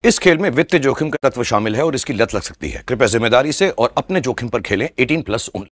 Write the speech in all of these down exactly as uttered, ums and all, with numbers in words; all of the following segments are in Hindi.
इस खेल में वित्तीय जोखिम का तत्व शामिल है और इसकी लत लग सकती है। कृपया जिम्मेदारी से और अपने जोखिम पर खेलें। अठारह प्लस ओनली।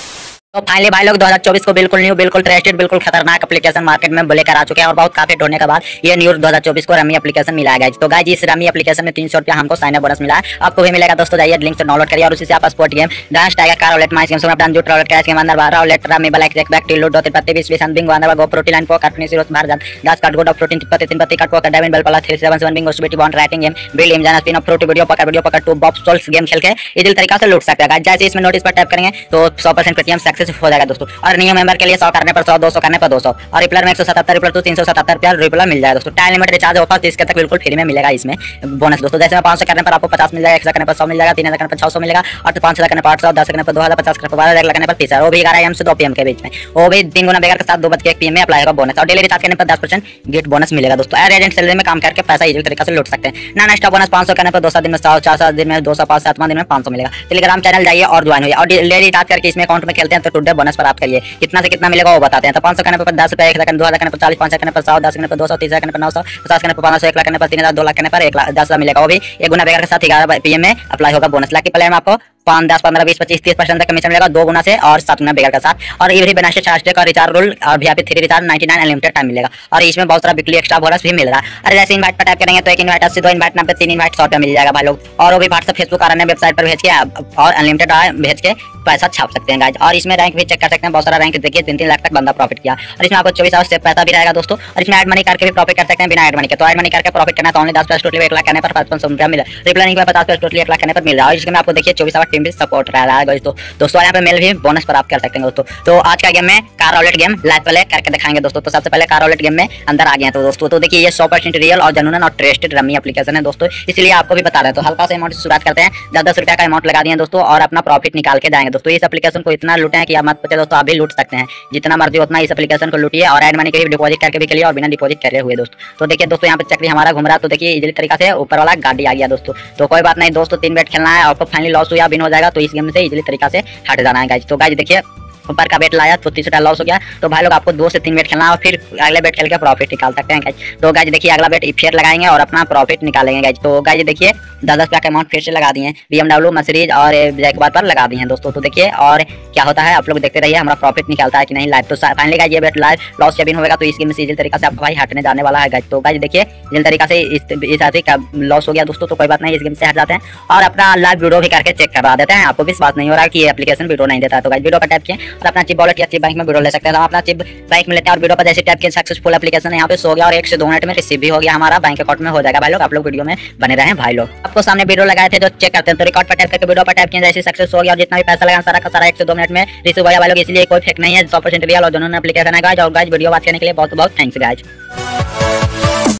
तो फाइनली भाई लोग दो हज़ार चौबीस को बिल्कुल न्यू, बिल्कुल ट्रस्टेड, बिल्कुल खतरनाक एप्लीकेशन मार्केट में लेकर आ चुके हैं और बहुत काफी ढूंढने के बाद ये न्यू दो हज़ार चौबीस को रमी एप्लीकेशन मिला है। तो गाइस इस रमी एप्लीकेशन में तीन सौ रुपया हमको साइन अप बोनस मिला है, आपको भी मिलेगा दोस्तों। जाइए लिंक से डाउनलोड करिए और उसी से आप sport game dance tiger car roulette mice games में अपना जो ट्रॉलेट cash game Andar Bahar roulette rummy blackjack बैक टिल लूडो तिपत्ती बीस बीस बिंगो अंदर गो प्रोटीन लाइन पॉकेट अपनी जीरो बाहर जान दस card god of protein Teen Patti Teen Patti card pocket diamond bell पला थ्री सेवन सेवन बिंगो सुबिटी bond writing game build M जाना spin of fruity video pocket video pocket to box souls game खेल के इजीली तरीका से लूट सकते हैं। जैसे इसमें नोटिस पर टैप करेंगे तो सौ परसेंट पेटीएम सक्सेस हो जाएगा दोस्तों। और नियम मेंबर के लिए सौ करने पर सौ, दो सौ करने पर दो सौ और रिप्लर में एक सौ सतहत्तर रिप्लर तो तीन सौ सतहत्तर रुपया रिप्लर मिल जाएगा दोस्तों। टाइम लिमिट रिचार्ज ऑफर तीस के तक बिल्कुल फ्री में मिलेगा इसमें बोनस दोस्तों। जैसे पाँच सौ करने पर आपको पचास मिल जाएगा, एक सौ करने पर सौ मिल जाएगा, तीन हजार करने पर छह सौ मिलेगा और पाँच हजार करने पर आठ सौ, दस करने पर दो हजार, पचास करने पर बारह हजार, करने पर तीस हजार, वो भी ग्यारह एम से दो पीएम के बीच में, वो भी तीन गुना बेगर के साथ दो बज के एक पीएम में अप्लाई होगा बोनस। और डेली रिचार्ज करने पर दस परसेंट गिफ्ट बोनस मिलेगा दोस्तों। एयर एजेंट सैलरी में काम करके पैसा इजीली तरीके से लूट सकते हैं। ना एक्स्ट्रा बोनस पाँच सौ करने पर दो सौ दिन में सौ, चार सौ दिन में दो सौ, पाँच सातवां दिन में पाँच सौ मिलेगा। टेलीग्राम चैनल जाइए और ज्वाइन होइए और डेली रिचार्ज करके इसमें अकाउंट में खेलते हैं तो टुडे बोनस प्राप्त करिए। कितना से कितना मिलेगा वो बताते हैं। तो पाँच सौ करने पर दस रुपया, एक दो हजार करने पर चालीस, पाँच करने पर सौ, दस करने पर दो सौ, तीस करने पर नौ सौ, पचास करने पर पाँच सौ, एक लाख करने पर तीन हजार, दो लाख करने पर एक लाख दस हजार मिलेगा, वो भी एक गुना बेगर के साथ ग्यारह पीएम में अप्लाई होगा बोनस। लाख के प्लान में आपको पाँच, दस, पंद्रह, बीस, पच्चीस, तीस परसेंट तक कमीशन मिलेगा दो गुना से और सात गुना बेगर के साथ। और ये भी बिना चार्ज का रिचार्ज रूल और भी थ्री रिचार्ज निन्यानवे अनलिमिटेड टाइम मिलेगा और इसमें बहुत सारा वीकली एक्स्ट्रा बोनस भी मिल रहा है। और जैसे इनवाइट पर टैप करेंगे तो एक इनवाइट अस्सी, दो इनवाइट नब्बे, तीन इनवाइट सौ रुपया मिल जाएगा भाई लोग। और वो भी व्हाट्सएप, फेसबुक और अन्य वेबसाइट पर भेज के और अनलिमिटेड भेज के पैसा छाप सकते हैं गाइज। और इसमें रैंक भी चेक कर सकते हैं, बहुत सारा रैंक देखिए तीन तीन लाख तक बंदा प्रॉफिट किया। और इसमें आपको चौबीस आवर्स से पैसा भी रहेगा दोस्तों। और इसमें एड मनी करके भी प्रॉफिट कर सकते हैं बिना एड मनी के। तो एड मनी करके प्रॉफिट करना तो ओनली दस प्लस टोटली एक लाख करने पर पचपन सौ रुपया मिला। रिप्लाइंग में पचास प्लस टोटली एक लाख करने पर मिल रहा है। और इसमें आपको देखिए चौबीस आवर टीम भी सपोर्ट रहा है दोस्तों। दोस्तों यहाँ पे मेल भी बोनस पर आप कर सकते हैं दोस्तों। तो आज का गेम में कार रोलेट गेम लाइव पहले करके दिखाएंगे दोस्तों। तो सबसे पहले कार रोलेट गेम में अंदर आ गए हैं तो दोस्तों तो देखिए ये सौ परसेंट रियल और जेन्युइन और ट्रस्टेड रमी एप्लीकेशन है दोस्तों, इसलिए आपको भी बता रहे हैं। तो हल्का सा अमाउंट से शुरुआत करते हैं, दस दस रुपया का अमाउंट लगा दिए दोस्तों और अपना प्रॉफिट निकाल के जाएंगे दोस्तों। इस एप्लीकेशन को इतना लूटे हैं कि आप मत पूछिए दोस्तों, आप भी लूट सकते हैं जितना मर्जी उतना इस एप्लीकेशन को लूटिए। और एड मनी के भी डिपॉजिट करके भी खेलिए और बिना डिपॉजिट करे हुए दोस्तों। तो देखिए दोस्तों यहाँ पे चक्री हमारा घूम रहा है तो देखिए इजीली तरीका से ऊपर वाला गाड़ी आ गया दोस्तों। तो कोई बात नहीं दोस्तों, तीन बेट खेलना है, आपको फाइनली लॉस हुआ बिन हो जाएगा तो इस गेम से इजीली तरीका से हट जाना है गाइज। तो गाइज देखिए ऊपर का बेट लाया तो तीस रुपया लॉस हो गया तो भाई लोग आपको दो से तीन बेट खेलना और फिर अगले बेट खेल के प्रॉफिट निकाल सकते हैं गाइज। तो गाइज देखिए अगला बेट फिर लगाएंगे और अपना प्रॉफिट निकालेंगे गाइज। तो गाइज देखिए दस दस रुपया का अमाउंट फिर से लगा दिए हैं बीएमडब्ल्यू, मर्सिडीज और जैकबार पर लगा दिए हैं दोस्तों। तो देखिए और क्या होता है आप लोग देखते रहिए, हमारा प्रॉफिट निकालता है कि नहीं लाइव। तो फाइनली गाइज ये बेट लाइव लॉस या बिन होगा तो इस गेम से इजी तरीका से आपका भाई हटने जाने वाला है गाइज। तो गाइज देखिए जिस तरीका से इस आदमी का लॉस हो गया दोस्तों तो कोई बात नहीं, इस गेम से हट जाते हैं और अपना लाइव वीडियो भी करके चेक करवा देते हैं। आपको विश्वास नहीं हो रहा कि ये एप्लीकेशन वीडियो नहीं देता है तो गाइज वीडियो पर टैप किए और अपना चिप वॉलेट या चिप बैंक में वीडियो ले सकते हैं। तो हम अपना चिप बैंक में लेते हैं और वीडियो पर जैसे टैप किए सक्सेसफुल एप्लीकेशन यहाँ पे सो गया और एक से दो मिनट में रिसीव भी हो गया, हमारा बैंक अकाउंट में हो जाएगा भाई लोग। आप लोग वीडियो में बने रहे भाई लोग। आपको सामने वीडियो लगाए थे जो चेक करते हैं तो रिकॉर्ड पर टैप करके वीडियो पर टैप किए जैसे सक्सेस हो गया और जितना भी पैसा लगा सारा का सारा एक से दो मिनट में रिसीव हो गया भाई लोग। इसलिए कोई फेक नहीं है, सौ परसेंट रियल और जेन्युइन एप्लीकेशन है गाइस। और गाइस वीडियो बात करने के लिए बहुत बहुत थैंक्स गाइस।